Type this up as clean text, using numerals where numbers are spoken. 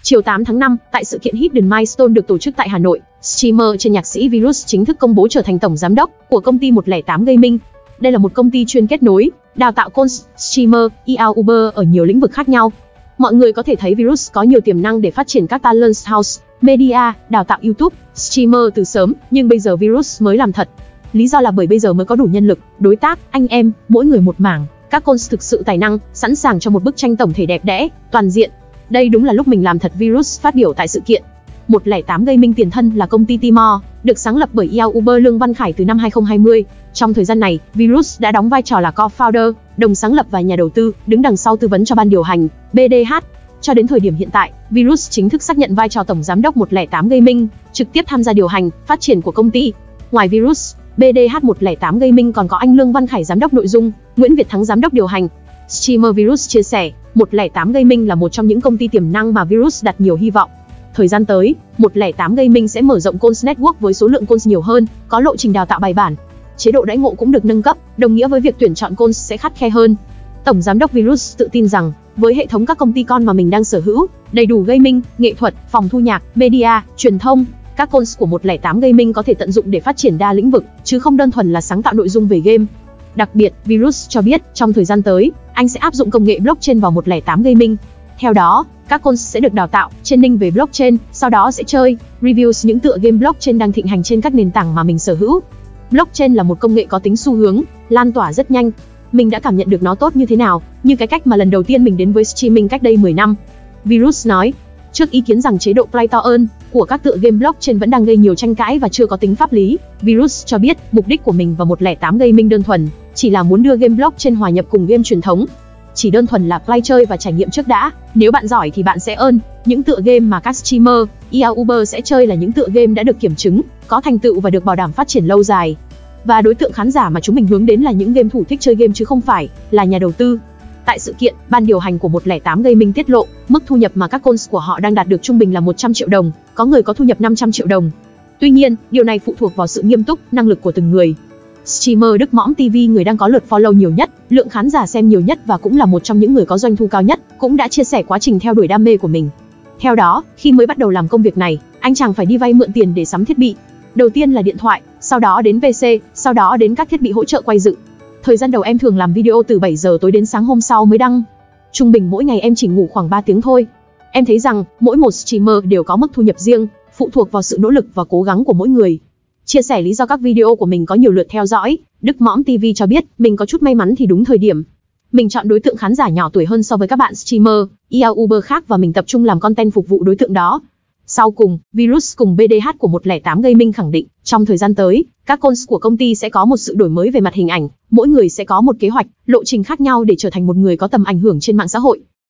Chiều 8 tháng 5, tại sự kiện Hidden Milestone được tổ chức tại Hà Nội, streamer trên nhạc sĩ Virus chính thức công bố trở thành tổng giám đốc của công ty 108 Gaming. Đây là một công ty chuyên kết nối, đào tạo coach, streamer, YouTuber ở nhiều lĩnh vực khác nhau. Mọi người có thể thấy Virus có nhiều tiềm năng để phát triển các talent house, media, đào tạo YouTube, streamer từ sớm, nhưng bây giờ Virus mới làm thật. Lý do là bởi bây giờ mới có đủ nhân lực, đối tác, anh em, mỗi người một mảng, các coach thực sự tài năng, sẵn sàng cho một bức tranh tổng thể đẹp đẽ, toàn diện. Đây đúng là lúc mình làm thật, Virus phát biểu tại sự kiện. 108 Gaming tiền thân là công ty Timor, được sáng lập bởi YouTuber Lương Văn Khải từ năm 2020. Trong thời gian này, Virus đã đóng vai trò là co-founder, đồng sáng lập và nhà đầu tư, đứng đằng sau tư vấn cho ban điều hành, BDH. Cho đến thời điểm hiện tại, Virus chính thức xác nhận vai trò tổng giám đốc 108 Gaming, trực tiếp tham gia điều hành, phát triển của công ty. Ngoài Virus, BDH 108 Gaming còn có anh Lương Văn Khải giám đốc nội dung, Nguyễn Việt Thắng giám đốc điều hành. Streamer Virus chia sẻ, 108 Gaming là một trong những công ty tiềm năng mà Virus đặt nhiều hy vọng. Thời gian tới, 108 Gaming sẽ mở rộng coach network với số lượng coach nhiều hơn, có lộ trình đào tạo bài bản. Chế độ đãi ngộ cũng được nâng cấp, đồng nghĩa với việc tuyển chọn coach sẽ khắt khe hơn. Tổng giám đốc Virus tự tin rằng, với hệ thống các công ty con mà mình đang sở hữu, đầy đủ gaming, nghệ thuật, phòng thu nhạc, media, truyền thông, các coach của 108 Gaming có thể tận dụng để phát triển đa lĩnh vực, chứ không đơn thuần là sáng tạo nội dung về game. Đặc biệt, Virus cho biết, trong thời gian tới, anh sẽ áp dụng công nghệ blockchain vào 108 Gaming. Theo đó, các coach sẽ được đào tạo, training về blockchain, sau đó sẽ chơi, review những tựa game blockchain đang thịnh hành trên các nền tảng mà mình sở hữu. Blockchain là một công nghệ có tính xu hướng, lan tỏa rất nhanh. Mình đã cảm nhận được nó tốt như thế nào, như cái cách mà lần đầu tiên mình đến với streaming cách đây 10 năm. Virus nói, trước ý kiến rằng chế độ play to earn của các tựa game blockchain vẫn đang gây nhiều tranh cãi và chưa có tính pháp lý, Virus cho biết mục đích của mình và 108 Gaming đơn thuần chỉ là muốn đưa game blockchain hòa nhập cùng game truyền thống. Chỉ đơn thuần là play chơi và trải nghiệm trước đã, nếu bạn giỏi thì bạn sẽ earn. Những tựa game mà các streamer, YouTuber sẽ chơi là những tựa game đã được kiểm chứng, có thành tựu và được bảo đảm phát triển lâu dài. Và đối tượng khán giả mà chúng mình hướng đến là những game thủ thích chơi game chứ không phải là nhà đầu tư. Tại sự kiện, ban điều hành của 108 Gaming tiết lộ, mức thu nhập mà các coach của họ đang đạt được trung bình là 100 triệu đồng, có người có thu nhập 500 triệu đồng. Tuy nhiên, điều này phụ thuộc vào sự nghiêm túc, năng lực của từng người. Streamer Đức Mõm TV, người đang có lượt follow nhiều nhất, lượng khán giả xem nhiều nhất và cũng là một trong những người có doanh thu cao nhất, cũng đã chia sẻ quá trình theo đuổi đam mê của mình. Theo đó, khi mới bắt đầu làm công việc này, anh chàng phải đi vay mượn tiền để sắm thiết bị. Đầu tiên là điện thoại, sau đó đến PC, sau đó đến các thiết bị hỗ trợ quay dựng. Thời gian đầu em thường làm video từ 7 giờ tối đến sáng hôm sau mới đăng. Trung bình mỗi ngày em chỉ ngủ khoảng 3 tiếng thôi. Em thấy rằng, mỗi một streamer đều có mức thu nhập riêng, phụ thuộc vào sự nỗ lực và cố gắng của mỗi người. Chia sẻ lý do các video của mình có nhiều lượt theo dõi, Đức Mõm TV cho biết, mình có chút may mắn thì đúng thời điểm. Mình chọn đối tượng khán giả nhỏ tuổi hơn so với các bạn streamer, YouTuber khác và mình tập trung làm content phục vụ đối tượng đó. Sau cùng, Virus cùng BDH của 108 Gaming khẳng định, trong thời gian tới, các coach của công ty sẽ có một sự đổi mới về mặt hình ảnh, mỗi người sẽ có một kế hoạch, lộ trình khác nhau để trở thành một người có tầm ảnh hưởng trên mạng xã hội.